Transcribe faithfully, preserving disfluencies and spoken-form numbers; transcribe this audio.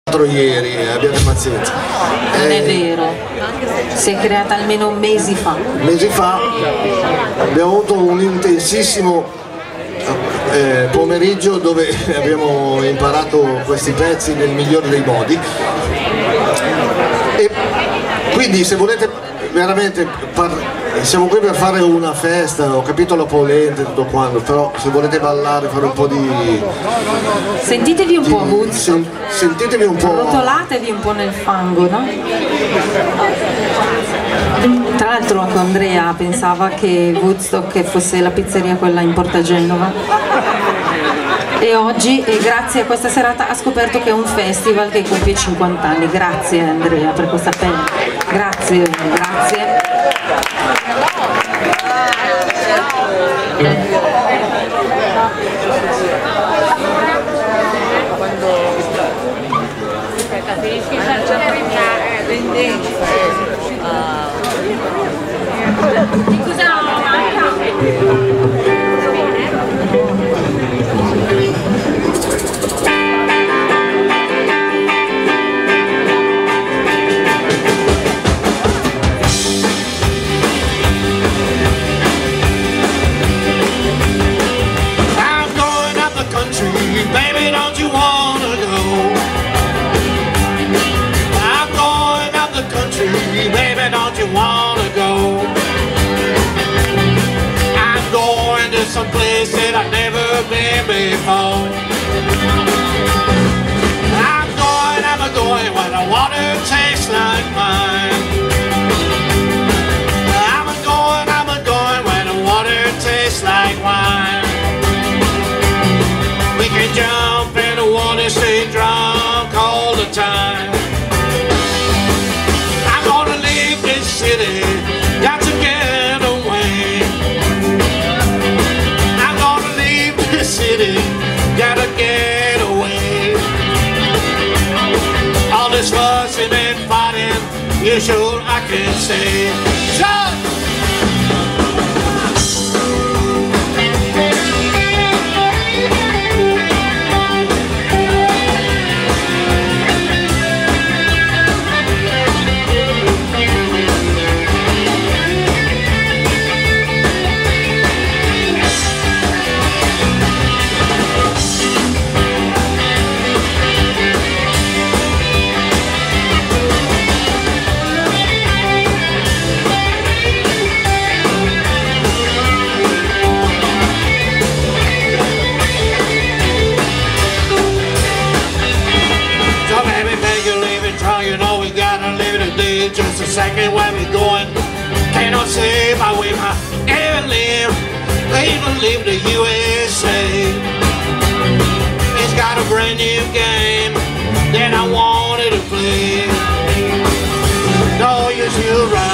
ieri, eh, abbiate pazienza. Non eh, è vero, si è creata almeno mesi fa. Mesi fa abbiamo avuto un intensissimo eh, pomeriggio dove abbiamo imparato questi pezzi nel migliore dei modi, e quindi se volete veramente siamo qui per fare una festa, ho capito la polenta e tutto quanto, però se volete ballare, fare un po' di... Sentitevi un di, po' Woodstock, sen, sentitevi un po'... rotolatevi un po' nel fango, no? Tra l'altro anche Andrea pensava che Woodstock fosse la pizzeria quella in Porta Genova, e oggi, e grazie a questa serata, ha scoperto che è un festival che compie cinquanta anni. Grazie Andrea per questa pelle, grazie, grazie. Someplace that I've never been before. I'm going, I'm going where the water tastes like mine. I'm going, I'm going where the water tastes like wine. We can jump in the water, stay drunk all the time. I'm gonna leave this city, got to get away. City, gotta get away. All this fussing and fighting, you sure I can say. Shut! Just a second, where we going? Cannot say my way, my ever live, even leave the U S A. It's got a brand new game that I wanted to play. No, you're still right.